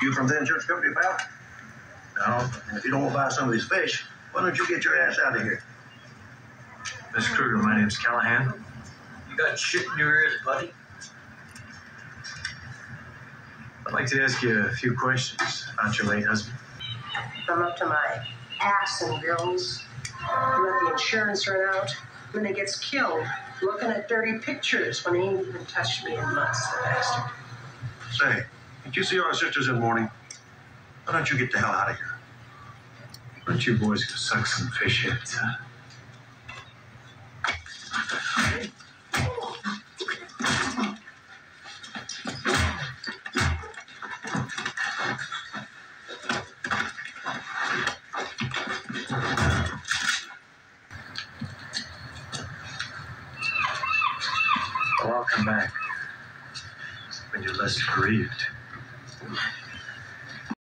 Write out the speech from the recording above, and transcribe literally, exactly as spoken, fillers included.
You from the insurance company, pal? No. And if you don't want to buy some of these fish, why don't you get your ass out of here? Miss Kruger, my name's Callahan. You got shit in your ears, buddy? I'd like to ask you a few questions about your late husband. I'm up to my ass in bills. I let the insurance run out. Then he gets killed looking at dirty pictures when he ain't even touched me in months, the bastard. Say, did you see our sisters in mourning? Why don't you get the hell out of here? Why don't you boys go suck some fish heads, huh? Well, I'll come back when you're less bereaved.